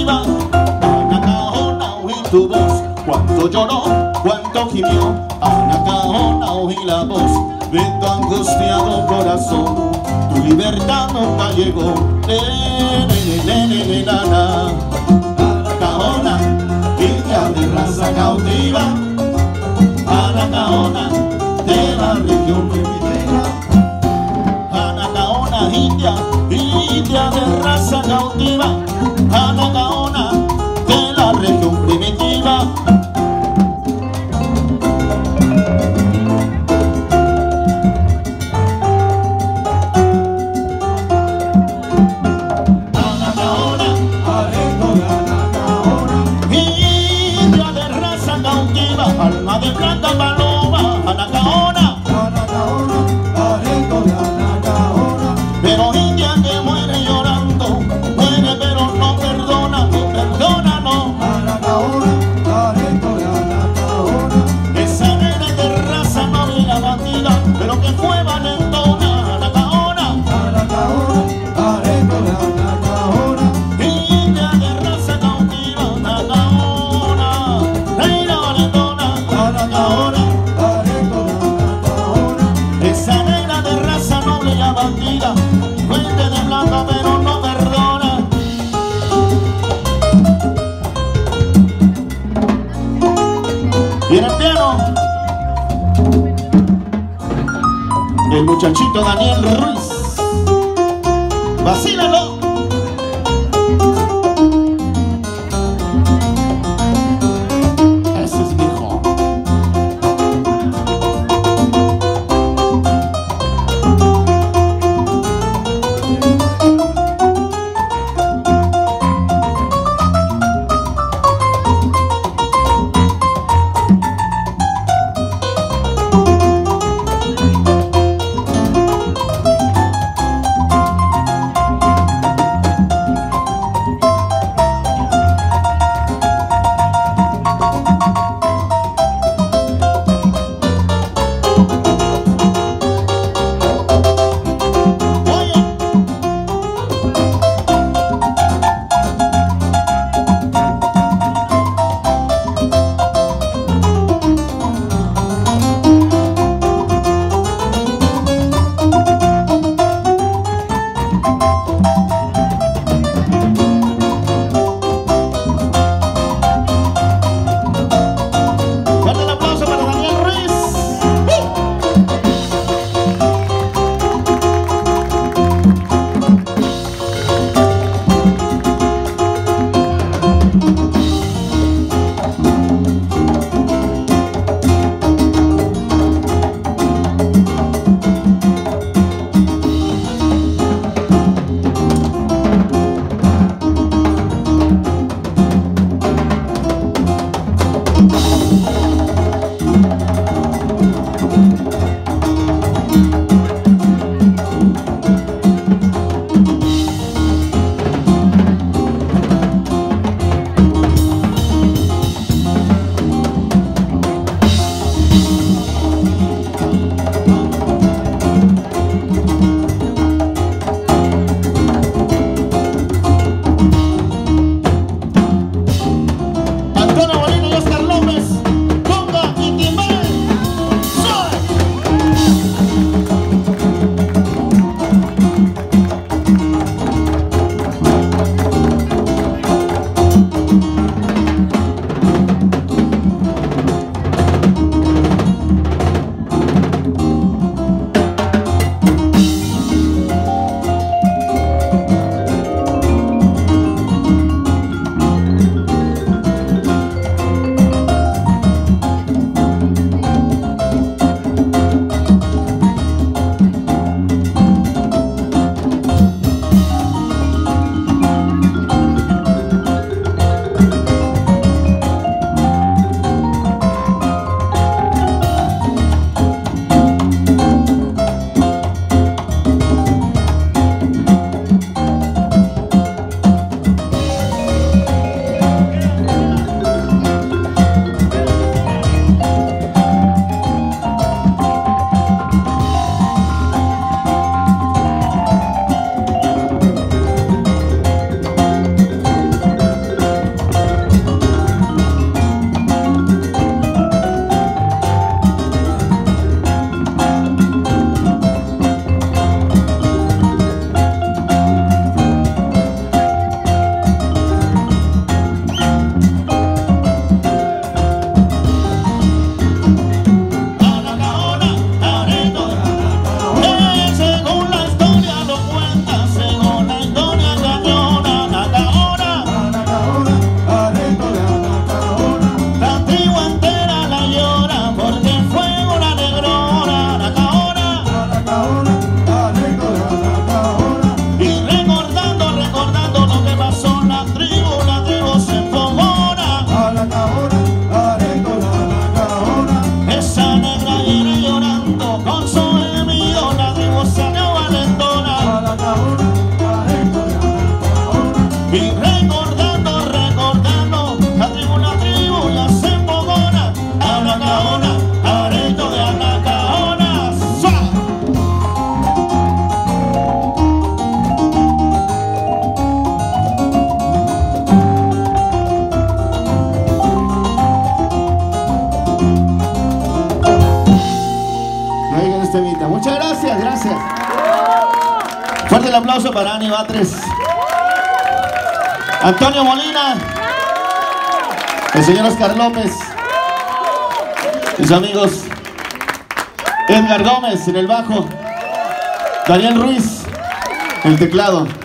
cautiva. Anacaona, oí tu voz, cuánto lloró, cuánto gimió. Anacaona, oí la voz de tu angustiado corazón. Tu libertad nunca llegó. Nana. Anacaona, india de raza cautiva. Anacaona, de la región primitiva. Anacaona, india de raza cautiva. Anacaona, de la región primitiva. Alma de blanca paloma, Anacaona, areto de Anacaona. pero india que muere llorando, muere pero no perdona, no perdona, no. Anacaona, areto de Anacaona. Esa nena de raza noble y la bandida, pero que fue valentona, Anacaona, areto de Anacaona. india de raza cautiva, Anacaona, reina valentona, Anacaona, areto de Anacaona. esa nena de raza noble y la bandida, fuente de blanca pero no perdona. Y en el piano, el muchachito Daniel Ruiz. Vacílalo. Ese es mi hijo. este temita. Muchas gracias, gracias. Fuerte el aplauso para Ani Batres, Antonio Molina, el señor Oscar López, mis amigos Edgar Gómez en el bajo, Daniel Ruiz, el teclado.